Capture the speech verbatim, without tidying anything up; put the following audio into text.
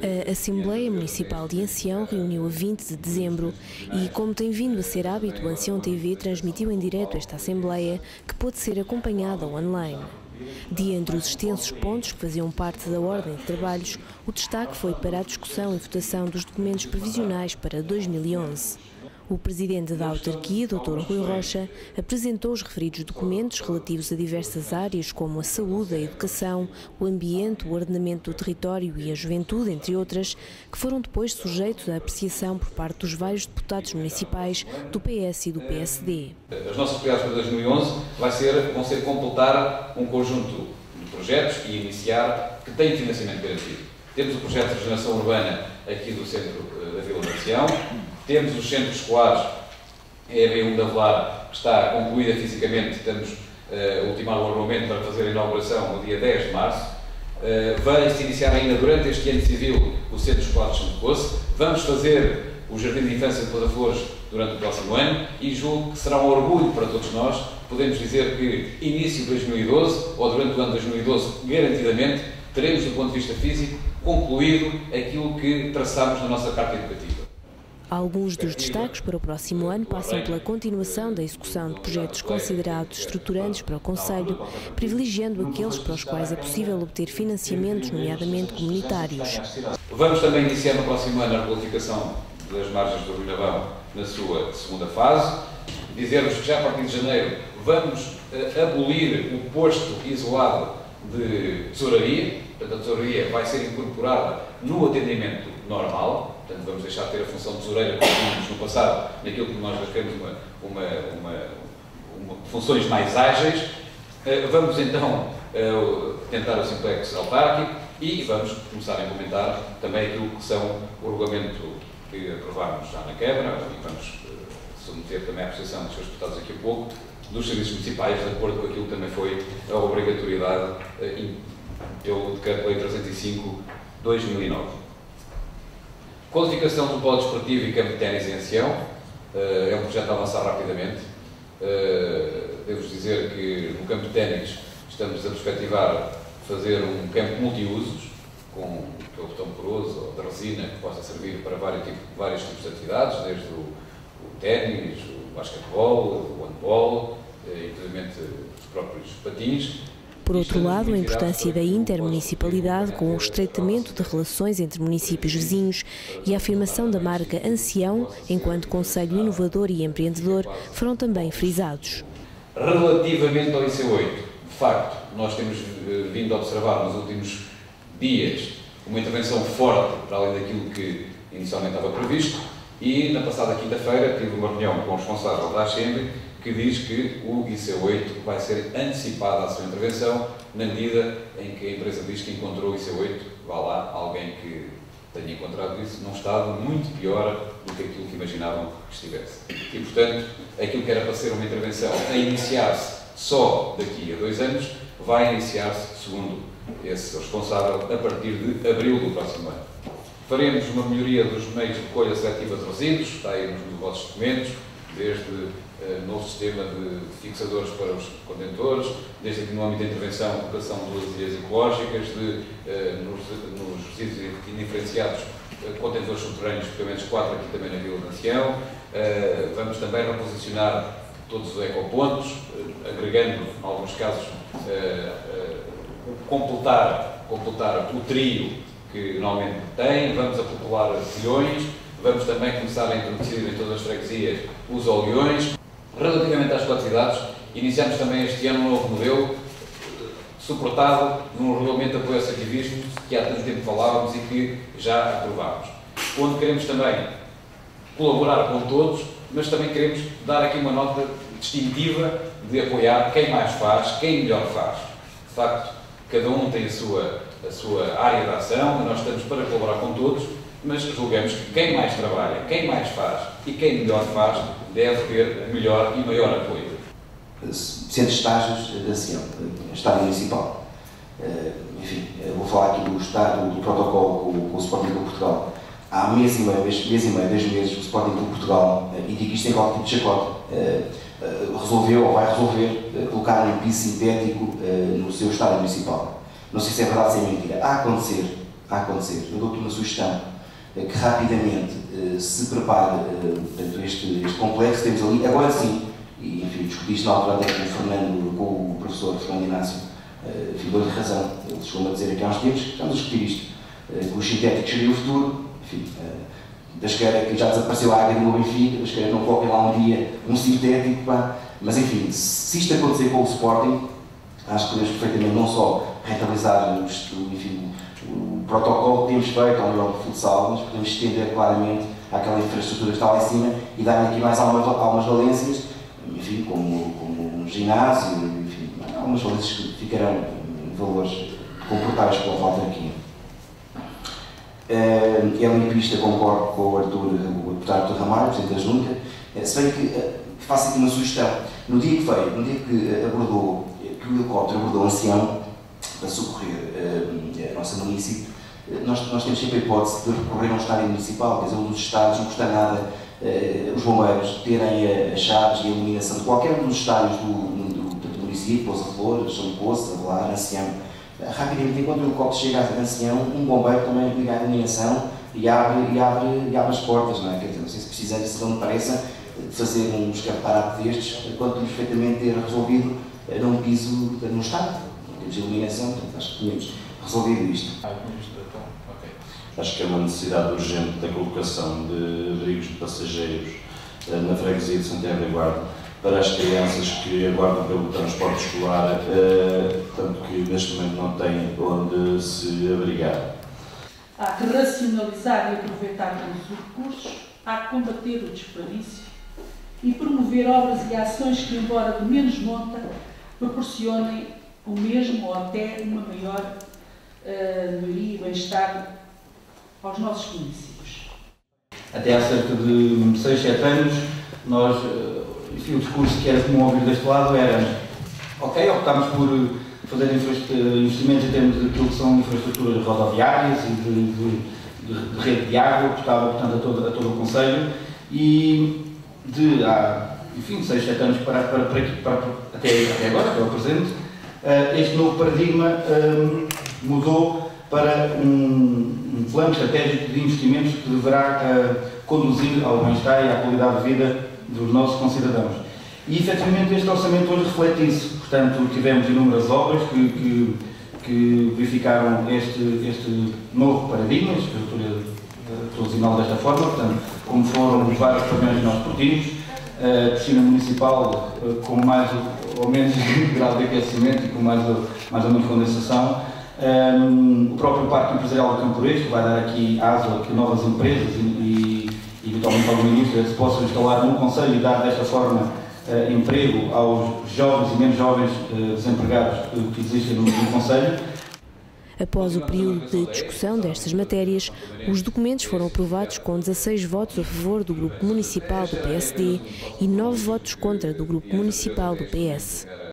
A Assembleia Municipal de Ancião reuniu a vinte de dezembro e, como tem vindo a ser hábito, o Ancião T V transmitiu em direto esta Assembleia, que pôde ser acompanhada online. De entre os extensos pontos que faziam parte da ordem de trabalhos, o destaque foi para a discussão e votação dos documentos previsionais para dois mil e onze. O presidente da autarquia, doutor Rui Rocha, apresentou os referidos documentos relativos a diversas áreas como a saúde, a educação, o ambiente, o ordenamento do território e a juventude, entre outras, que foram depois sujeitos à apreciação por parte dos vários deputados municipais do P S e do P S D. As nossas prioridades para dois mil e onze vai ser, vão ser completar um conjunto de projetos e iniciar que têm financiamento garantido. Temos o projeto de regeneração urbana aqui do centro da Vila de Ancião. Temos os centros escolares, a E B um da Velar, que está concluída fisicamente, estamos uh, a ultimar o armamento para fazer a inauguração no dia dez de março. Uh, vai-se iniciar ainda durante este ano civil o Centro Escolar de Santo Poço. Vamos fazer o Jardim de Infância de Pousa Flores durante o próximo ano e julgo que será um orgulho para todos nós. Podemos dizer que início de dois mil e doze, ou durante o ano de dois mil e doze, garantidamente, teremos, do ponto de vista físico, concluído aquilo que traçámos na nossa Carta Educativa. Alguns dos destaques para o próximo ano passam pela continuação da execução de projetos considerados estruturantes para o Concelho, privilegiando aqueles para os quais é possível obter financiamentos, nomeadamente comunitários. Vamos também iniciar no próximo ano a requalificação das margens do Rio Navão na sua segunda fase. Dizer-vos que já a partir de janeiro vamos uh, abolir o posto isolado de tesouraria. Portanto, a tesouraria vai ser incorporada no atendimento normal. Portanto, vamos deixar de ter a função de tesoureira que tínhamos no passado, naquilo que nós queremos uma, uma, uma, uma, funções mais ágeis. Uh, vamos então uh, tentar o simplex autárquico e vamos começar a implementar também aquilo que são o regulamento que aprovámos já na Câmara e vamos uh, submeter também à apreciação dos seus deputados aqui a pouco, dos serviços municipais, de acordo com aquilo que também foi a obrigatoriedade uh, pelo Decreto-Lei trezentos e cinco de dois mil e nove. Qualificação do polo desportivo e campo de ténis em Ancião, uh, é um projeto a avançar rapidamente. Uh, Devo-vos dizer que no campo de ténis estamos a perspectivar fazer um campo multiusos, com aquele botão poroso ou de resina que possa servir para vários tipos, vários tipos de atividades, desde o, o ténis, o basquetebol, o handball, e inclusive os próprios patins. Por outro lado, a importância da intermunicipalidade com o estreitamento de relações entre municípios vizinhos e a afirmação da marca Ancião enquanto concelho inovador e empreendedor foram também frisados. Relativamente ao I C oito, de facto, nós temos vindo a observar nos últimos dias uma intervenção forte para além daquilo que inicialmente estava previsto e na passada quinta-feira tive uma reunião com o responsável da Assembleia que diz que o I C oito vai ser antecipada a sua intervenção na medida em que a empresa diz que encontrou o I C oito, vá lá, alguém que tenha encontrado isso num estado muito pior do que aquilo que imaginavam que estivesse. E, portanto, aquilo que era para ser uma intervenção a iniciar-se só daqui a dois anos, vai iniciar-se, segundo esse responsável, a partir de abril do próximo ano. Faremos uma melhoria dos meios de recolha seletiva de resíduos, está aí nos vossos documentos, desde uh, novo sistema de fixadores para os contentores, desde aqui no âmbito de intervenção, colocação de duas ilhas ecológicas, de, uh, nos, nos resíduos indiferenciados, uh, contentores subterrâneos, pelo menos quatro aqui também na Vila de Ancião. Uh, vamos também reposicionar todos os ecopontos, uh, agregando, em alguns casos, uh, uh, completar, completar o trio que normalmente tem, vamos a popular pilhões. Vamos também começar a introduzir em todas as freguesias os oleões. Relativamente às quantidades, iniciamos também este ano um novo modelo, suportado num regulamento de apoio ao ativismo que há tanto tempo falávamos e que já aprovámos. Onde queremos também colaborar com todos, mas também queremos dar aqui uma nota distintiva de apoiar quem mais faz, quem melhor faz. De facto, cada um tem a sua, a sua área de ação e nós estamos para colaborar com todos, mas julgamos que quem mais trabalha, quem mais faz e quem melhor faz deve ter melhor e maior apoio. Centro de estágios de Ancião, Estádio Municipal. Enfim, vou falar aqui do estado do protocolo com, com o Sporting Clube Portugal. Há um mês e meio, mês, mês e meio, dois meses, o Sporting Clube Portugal, e digo isto em qualquer tipo de chacota, resolveu ou vai resolver colocar um piso sintético no seu estádio municipal. Não sei se é verdade ou se é mentira. A acontecer a acontecer. Eu dou-te uma sugestão, que rapidamente se prepare portanto, este, este complexo. Temos ali, agora sim, e enfim, discuti isto na altura até com o Fernando, com o professor Fernando Inácio, enfim, dou-lhe razão. Ele chegou-me a dizer aqui há uns tempos que estamos a discutir isto, que os sintéticos seriam o futuro. Enfim, da esquerda, que já desapareceu a águia do Benfica, da esquerda não coloquem lá um dia um sintético, pá. Mas enfim, se isto acontecer com o Sporting, acho que podemos perfeitamente não só rentabilizar enfim, o protocolo que temos feito ao nível do futsal, mas podemos estender claramente àquela infraestrutura que está lá em cima e dar aqui mais algumas, algumas valências, enfim, como, como um ginásio, enfim, algumas valências que ficarão em valores comportáveis pela autarquia. Uh, é limpista, concordo com o Arthur, o deputado Arthur Ramalho, presidente da Junta, uh, se bem que uh, faço aqui uma sugestão. No dia que veio, no dia que abordou, que o helicóptero abordou o ancião para socorrer uh, a nossa município, uh, nós, nós temos sempre a hipótese de recorrer a um estádio municipal, quer dizer, um dos estádios, não custa nada uh, os bombeiros terem as chaves e a iluminação de qualquer um dos estádios do, do, do, do município, Pousa Flores, São Poço, Avelar, Ancião. Rapidamente, enquanto o helicóptero chega à ancião, um bombeiro também liga a iluminação e abre, e abre, e abre as portas, não é? Quer dizer, não sei se precisamos, se não me pareça, fazer um escaparate destes, enquanto temos perfeitamente ter resolvido num piso, num estádio, não temos iluminação, portanto, acho que tínhamos resolvido isto. Acho que é uma necessidade urgente da colocação de abrigos de passageiros na freguesia de Santiago da Guarda, para as crianças que aguardam pelo transporte escolar, uh, tanto que neste momento não têm onde se abrigar. Há que racionalizar e aproveitar os recursos, há que combater o desperdício e promover obras e ações que, embora de menos monta, proporcionem o mesmo ou até uma maior uh, melhoria e bem-estar aos nossos municípios. Até há cerca de seis, sete anos, nós enfim, o discurso que era comum ouvir deste lado era ok, optámos por fazer investimentos em termos daquilo que são infraestruturas rodoviárias e de, de, de, de rede de água, que estava, portanto, a todo, a todo o Conselho, e de há, enfim, seis, sete anos para, para, para, para, até, até agora, até ao presente, este novo paradigma um, mudou para um, um plano estratégico de investimentos que deverá uh, conduzir ao bem-estar e à qualidade de vida dos nossos concidadãos. E, efetivamente, este orçamento hoje reflete isso. Portanto, tivemos inúmeras obras que, que, que verificaram este, este novo paradigma, estrutura profissional desta forma, portanto, como foram os vários pavilhões de nós esportivos, a piscina municipal com mais ou menos grau de aquecimento e com mais ou, mais ou menos condensação, um, o próprio Parque Empresarial do Camporejo, que vai dar aqui aso a que novas empresas e, e, e eventualmente alguma indústria se possam instalar no Conselho e dar desta forma uh, emprego aos jovens e menos jovens uh, desempregados que existem no, no Conselho. Após o período de discussão destas matérias, os documentos foram aprovados com dezasseis votos a favor do Grupo Municipal do P S D e nove votos contra do Grupo Municipal do P S.